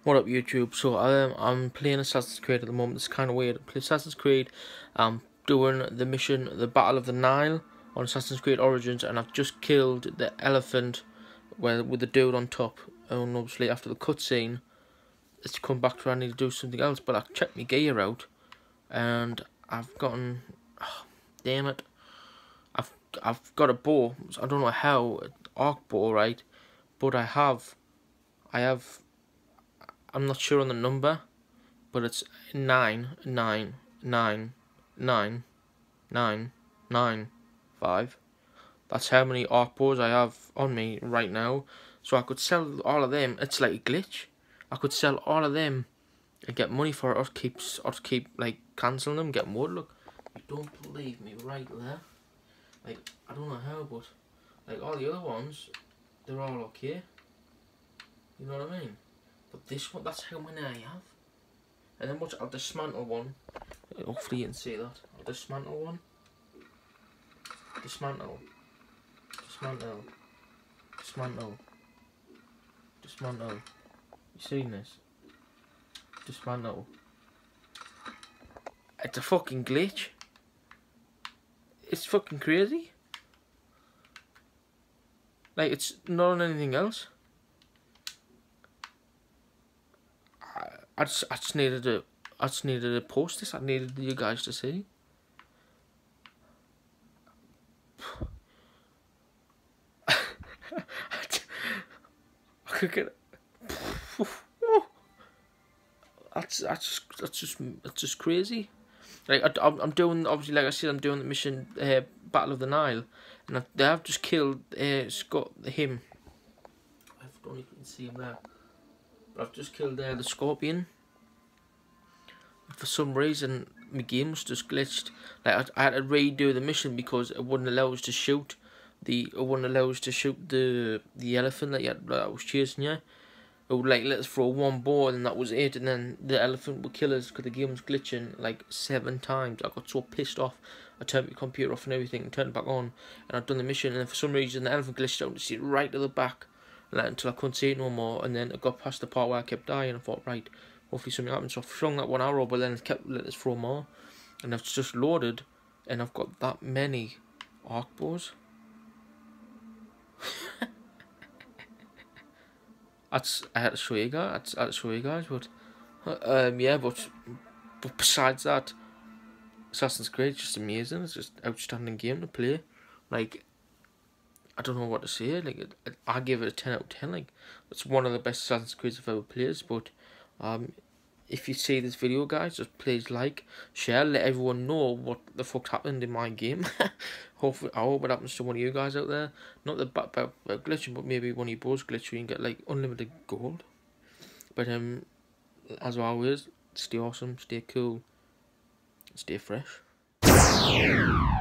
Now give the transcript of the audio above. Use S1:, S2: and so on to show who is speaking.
S1: What up, YouTube? So I'm playing Assassin's Creed at the moment. It's kind of weird. I play Assassin's Creed. I'm doing the mission, the Battle of the Nile on Assassin's Creed Origins, and I've just killed the elephant with the dude on top. And obviously after the cutscene, it's come back to I need to do something else. But I checked my gear out, and I've gotten, oh, damn it, I've got a bow. I don't know how, arc bow, right? But I have. I'm not sure on the number, but it's 9999995. That's how many arc bows I have on me right now. So I could sell all of them. It's like a glitch. I could sell all of them and get money for it, or keep like cancelling them, get more. Look, you don't believe me right there. Like, I don't know how, but like all the other ones, they're all okay. You know what I mean? But this one, that's how many I have. And then watch, I'll dismantle one. Hopefully you can see that. I'll dismantle one. Dismantle. Dismantle. Dismantle. Dismantle. You seen this? Dismantle. It's a fucking glitch. It's fucking crazy. Like, it's not on anything else. I just needed to post this. I needed you guys to see. I could get. That's just crazy. Like I'm doing, obviously, like I said, I'm doing the mission Battle of the Nile, and they have just killed him. I don't even see him there. But I've just killed the Scorpion. For some reason, my game was just glitched. Like I had to redo the mission because it wouldn't allow us to shoot the elephant that was chasing you. It would like let us throw one ball and that was it, and then the elephant would kill us because the game was glitching like 7 times. I got so pissed off. I turned my computer off and everything and turned it back on, and I'd done the mission, and then for some reason the elephant glitched out to see it right to the back. Until I couldn't see it no more, and then it got past the part where I kept dying. I thought, right, hopefully something happens. So I flung that one arrow, but then it kept letting us throw more, and I've just loaded, and I've got that many arc bows. I had to show you guys. But yeah, but besides that, Assassin's Creed is just amazing. It's just outstanding game to play. Like, I don't know what to say. Like, I give it a 10 out of 10. Like, it's one of the best Assassin's Creeds I've ever played. But if you see this video, guys, just please like, share, let everyone know what the fuck happened in my game. Hopefully, I hope it happens to one of you guys out there. Not the glitching, but maybe one of you both glitch, you can get like unlimited gold. But as always, stay awesome, stay cool, stay fresh.